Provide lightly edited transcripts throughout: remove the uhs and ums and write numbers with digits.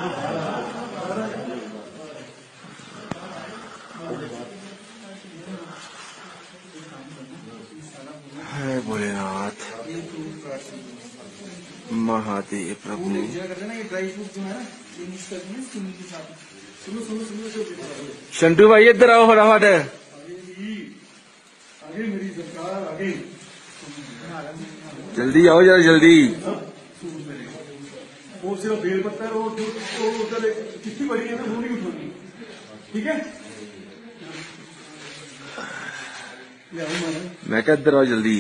है भोलेनाथ महादेव प्रभु। शंटू भाई इधर आओ फटाफट। जल्दी आओ जरा जल्दी। वो सिर्फ बेल पत्ता है, वो उधर कितनी बड़ी है ना, वो नहीं उठोगी। ठीक है, मैं क्या इधर आओ जल्दी।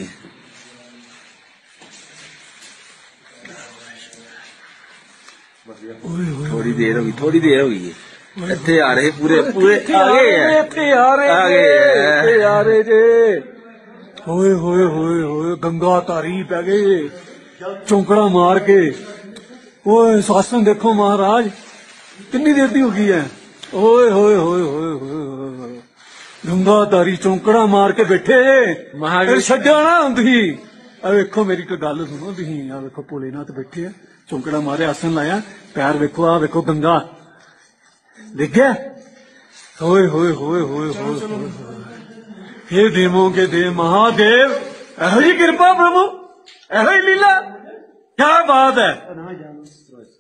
थोड़ी देर होगी, थोड़ी देर होगी। इतने आ रहे पूरे पूरे आ रहे जे। होए होए होए होए गंगा तारी पै गए चौंकड़ा मार के। ओए शासन देखो महाराज कितनी देर दी होगी है। ओए होए होए होए होए गंगा तारी चौंकड़ा मार के बैठे महावीर छड्या ना तुही। आ वेखो मेरी कोई गल सुनो तुही। आ वेखो भोलेनाथ बैठे है चौंकड़ा मारे आसन लाया पैर वेखो। आ वेखो गंगा दिख गया। होए होए होए होए होए हे देवों के देव महादेव एहो जी कृपा प्रभु एहो ही लीला क्या बात है।